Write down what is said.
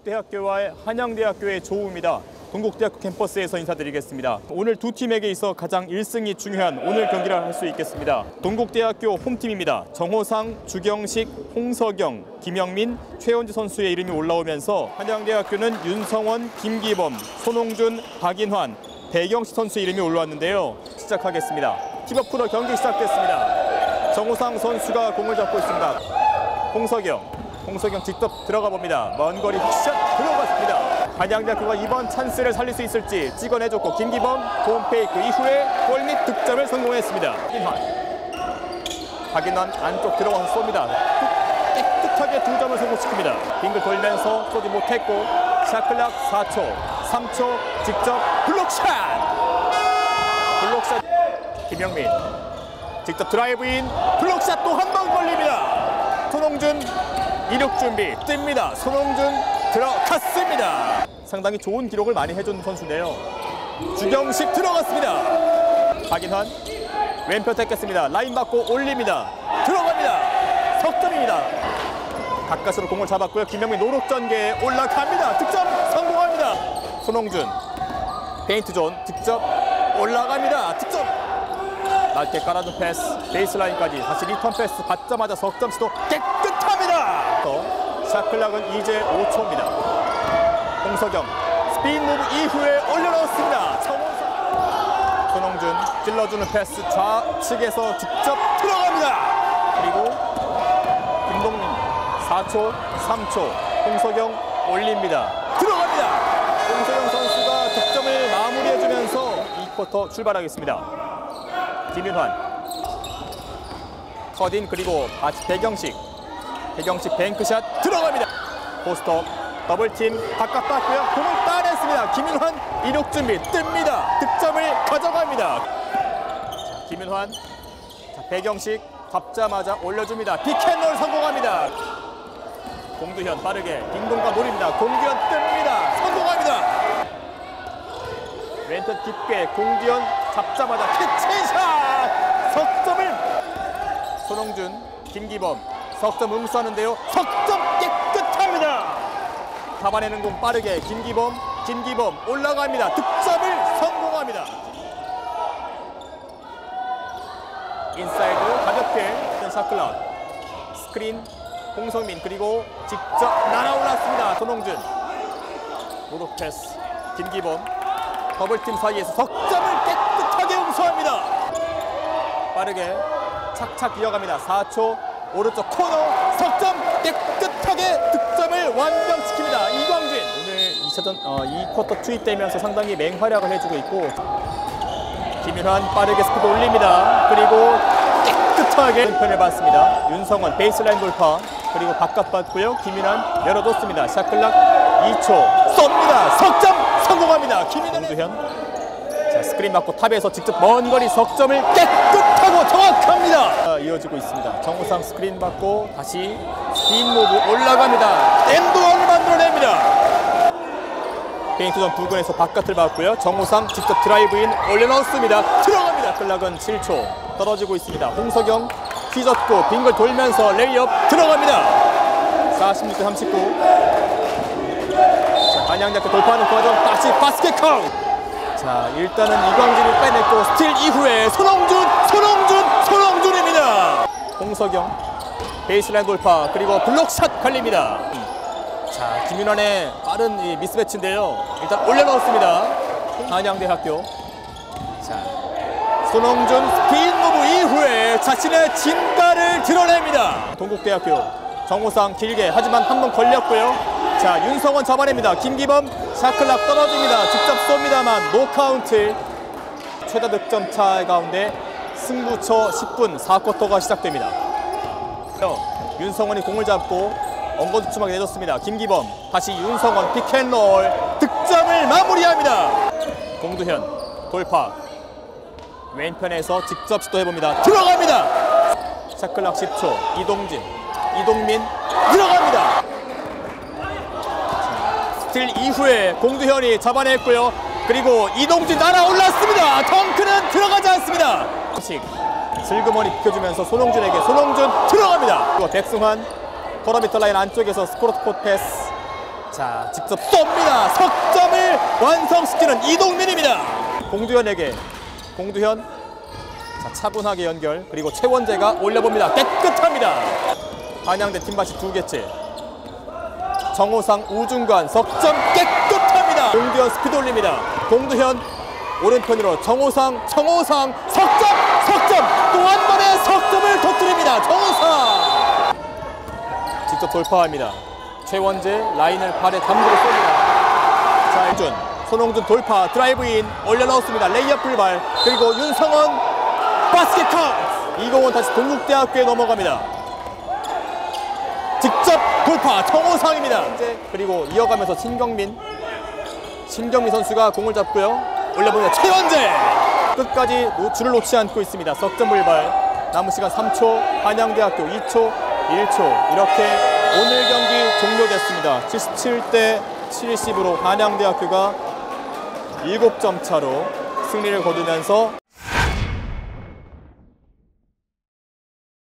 동국대학교와의 한양대학교의 조우입니다. 동국대학교 캠퍼스에서 인사드리겠습니다. 오늘 두 팀에게 있어 가장 1승이 중요한 오늘 경기를 할 수 있겠습니다. 동국대학교 홈팀입니다. 정호상, 주경식, 홍석영, 김영민, 최원지 선수의 이름이 올라오면서 한양대학교는 윤성원, 김기범, 손홍준, 박인환, 배경식 선수의 이름이 올라왔는데요. 시작하겠습니다. 팁업 프로 경기 시작됐습니다. 정호상 선수가 공을 잡고 있습니다. 홍석영 직접 들어가 봅니다. 먼 거리 훅샷 들어갔습니다. 한양대학교가 이번 찬스를 살릴 수 있을지 찍어내줬고 김기범 홈페이크 이후에 골 및 득점을 성공했습니다. 박인환 안쪽 들어가서 쏩니다. 깨끗하게 2점을 성공시킵니다. 빙글 돌면서 쏘지 못했고 샤클락 4초, 3초 직접 블록샷! 김영민 직접 드라이브인 블록샷 또 한 방 걸립니다. 손홍준 이륙 준비 뜹니다. 손홍준 들어갔습니다. 상당히 좋은 기록을 많이 해준 선수인데요. 주경식 들어갔습니다. 박인환 왼편 택했습니다. 라인 받고 올립니다. 들어갑니다. 석점입니다. 가까스로 공을 잡았고요. 김영민 노력 전개에 올라갑니다. 득점 성공합니다. 손홍준 페인트 존 직접 올라갑니다. 득점. 낮게 깔아준 패스 베이스라인까지 다시 리턴 패스 받자마자 석점 시도 깨끗합니다. 샤클락은 이제 5초입니다. 홍석영 스피드 무브 이후에 올려놓습니다. 손홍준 찔러주는 패스 좌측에서 직접 들어갑니다. 그리고 김동민 4초 3초 홍석영 올립니다. 들어갑니다. 홍석영 선수가 득점을 마무리해주면서 2쿼터 출발하겠습니다. 김윤환 컷인 그리고 배경식 뱅크샷 들어갑니다. 포스터 더블팀 바깥 봤고요. 공을 따냈습니다. 김윤환 이륙 준비 뜹니다. 득점을 가져갑니다. 김윤환 배경식 잡자마자 올려줍니다. 픽앤롤 성공합니다. 공두현 빠르게 빈 공간 노립니다. 공두현 뜹니다. 성공합니다. 왼쪽 깊게 공두현 잡자마자 캐치샷 석점을 손홍준 김기범 석점 응수하는데요. 석점 깨끗합니다. 잡아내는 공 빠르게 김기범 올라갑니다. 득점을 성공합니다. 인사이드 가볍게 샤클락 스크린 홍성민 그리고 직접 날아올랐습니다. 손홍준 노력 패스 김기범 더블팀 사이에서 석점을 깨끗하게 응수합니다. 빠르게 착착 이어갑니다. 4초 오른쪽 코너 석점 깨끗하게 득점을 완성시킵니다. 이광진 오늘 2쿼터 투입되면서 상당히 맹활약을 해주고 있고 김윤환 빠르게 스피드 올립니다. 그리고 깨끗하게 왼편을 봤습니다. 윤성원 베이스라인 돌파 그리고 바깥 봤고요. 김윤환 열어줬습니다. 샤클락 2초 쏩니다. 석점 성공합니다. 김윤환 스크린 맞고 탑에서 직접 먼 거리 석점을 깨끗하고 정확합니다. 이어지고 있습니다. 정호상 스크린 받고 다시 스피드 무브 올라갑니다. 엔드원을 만들어냅니다. 페인트존 부근에서 바깥을 봤고요. 정호상 직접 드라이브인 올려넣습니다. 들어갑니다. 클락은 7초 떨어지고 있습니다. 홍석영 휘젓고 빙글 돌면서 레이업 들어갑니다. 46대39. 한양대학교 돌파하는 과정 다시 바스켓 카운트. 자, 일단은 이광진이 빼냈고 스틸 이후에 손홍준입니다. 홍석영 베이스라인 돌파 그리고 블록샷 걸립니다. 자, 김윤환의 빠른 미스매치인데요. 일단 올려넣었습니다. 한양대학교. 자, 손홍준 스피드 무브 이후에 자신의 진가를 드러냅니다. 동국대학교 정호상 길게 하지만 한 번 걸렸고요. 자, 윤성원 잡아냅니다. 김기범 샤클락 떨어집니다. 직접 쏩니다만 노카운트. 최다 득점 차 가운데 승부처 10분 4쿼터가 시작됩니다. 윤성원이 공을 잡고 엉거주춤하게 내줬습니다. 김기범 다시 윤성원 픽앤롤 득점을 마무리합니다. 공두현 돌파 왼편에서 직접 시도해봅니다. 들어갑니다. 샤클락 10초 이동민 들어갑니다. 스틸 이후에 공두현이 잡아냈고요. 그리고 이동진 날아올랐습니다. 덩크는 들어가지 않습니다. 슬그머니 비켜주면서 손홍준에게 손홍준 들어갑니다. 그리고 백승환 코너미터 라인 안쪽에서 스코어트 콧 패스. 자, 직접 쏩니다. 석점을 완성시키는 이동민입니다. 공두현에게 공두현, 자, 차분하게 연결, 그리고 최원재가 올려봅니다. 깨끗합니다. 한양대 팀밭이 2개째. 정호상 우중간 석점 깨끗합니다. 공두현 스피드 올립니다. 공두현 오른편으로 정호상 석점 또 한 번의 석점을 터뜨립니다. 정호상 직접 돌파합니다. 최원재 라인을 발에 담그고 쏩니다. 자, 일준 손홍준 돌파 드라이브인 올려넣었습니다. 레이업 불발, 그리고 윤성원 바스켓 카운트. 이공은 다시 동국대학교에 넘어갑니다. 직접 돌파 정호상입니다. 그리고 이어가면서 신경민 선수가 공을 잡고요. 올려보면 최원재 끝까지 줄을 놓지 않고 있습니다. 석점 불발. 남은 시간 3초. 한양대학교 2초, 1초. 이렇게 오늘 경기 종료됐습니다. 77대 70으로 한양대학교가 7점 차로 승리를 거두면서